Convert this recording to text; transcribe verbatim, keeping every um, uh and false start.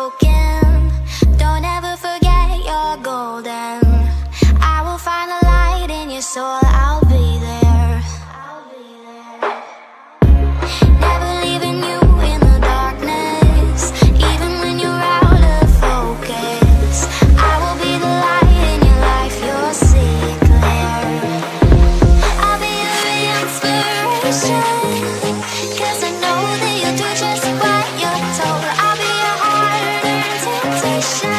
broken, don't ever forget you're golden. I will find a light in your soul, I'll be there. Never leaving you in the darkness, even when you're out of focus. I will be the light in your life, you'll see it clear. I'll be your inspiration, 'cause I know that you'll do just what you're told. I'll be your heart and temptation.